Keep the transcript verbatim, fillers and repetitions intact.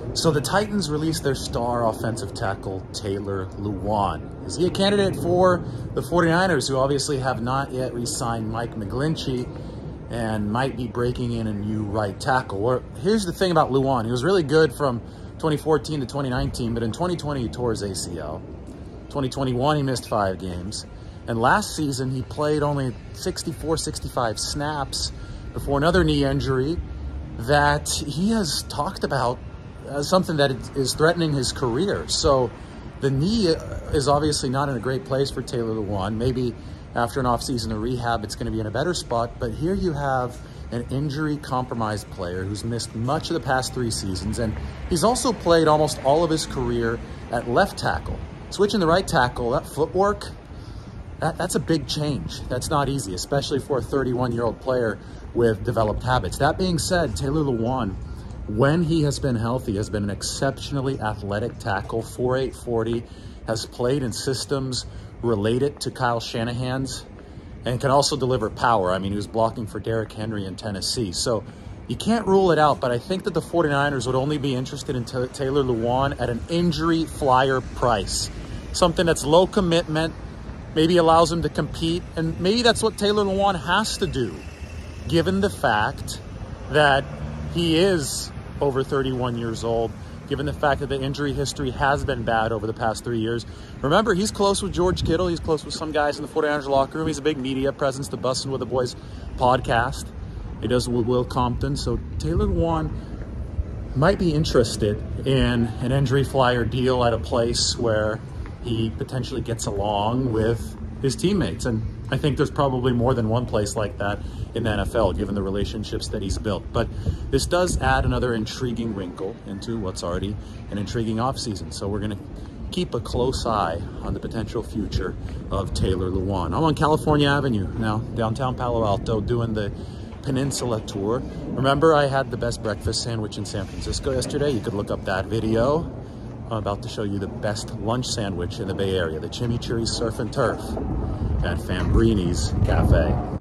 So the Titans released their star offensive tackle, Taylor Lewan. Is he a candidate for the forty-niners, who obviously have not yet re-signed Mike McGlinchey and might be breaking in a new right tackle? Well, here's the thing about Lewan. He was really good from twenty fourteen to twenty nineteen, but in twenty twenty he tore his A C L. twenty twenty-one he missed five games. And last season he played only sixty-four, sixty-five snaps before another knee injury that he has talked about as something that is threatening his career. So the knee is obviously not in a great place for Taylor Lewan. Maybe after an offseason of rehab, it's going to be in a better spot. But here you have an injury-compromised player who's missed much of the past three seasons, and he's also played almost all of his career at left tackle. Switching the right tackle, that footwork, that, that's a big change. That's not easy, especially for a thirty-one-year-old player with developed habits. That being said, Taylor Lewan, when he has been healthy, has been an exceptionally athletic tackle, four eight forty, has played in systems related to Kyle Shanahan's, and can also deliver power. I mean, he was blocking for Derrick Henry in Tennessee. So you can't rule it out, but I think that the forty-niners would only be interested in Taylor Lewan at an injury flyer price. Something that's low commitment, maybe allows him to compete, and maybe that's what Taylor Lewan has to do, given the fact that he is over thirty-one years old, given the fact that the injury history has been bad over the past three years. Remember, he's close with George Kittle. He's close with some guys in the forty-niners locker room. He's a big media presence, the Bussin' with the Boys podcast. He does with Will Compton. So Taylor Lewan might be interested in an injury flyer deal at a place where he potentially gets along with his teammates. And I think there's probably more than one place like that in the N F L, given the relationships that he's built. But this does add another intriguing wrinkle into what's already an intriguing offseason. So we're going to keep a close eye on the potential future of Taylor Lewan. I'm on California Avenue now, downtown Palo Alto, doing the Peninsula tour. Remember, I had the best breakfast sandwich in San Francisco yesterday. You could look up that video. I'm about to show you the best lunch sandwich in the Bay Area, the Chimichurri Surf and Turf at Fambrini's Cafe.